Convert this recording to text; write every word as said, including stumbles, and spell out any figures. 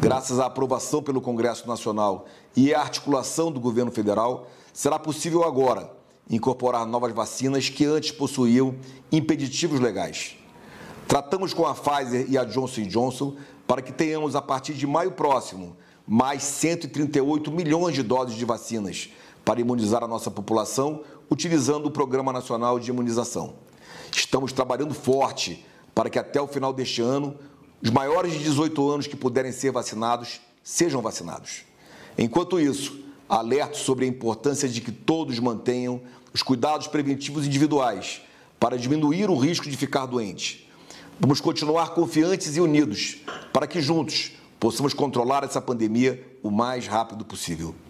Graças à aprovação pelo Congresso Nacional e à articulação do governo federal, será possível agora incorporar novas vacinas que antes possuíam impeditivos legais. Tratamos com a Pfizer e a Johnson e Johnson para que tenhamos, a partir de maio próximo, mais cento e trinta e oito milhões de doses de vacinas para imunizar a nossa população, utilizando o Programa Nacional de Imunização. Estamos trabalhando forte para que até o final deste ano, os maiores de dezoito anos que puderem ser vacinados, sejam vacinados. Enquanto isso, alerto sobre a importância de que todos mantenham os cuidados preventivos individuais para diminuir o risco de ficar doente. Vamos continuar confiantes e unidos para que juntos possamos controlar essa pandemia o mais rápido possível.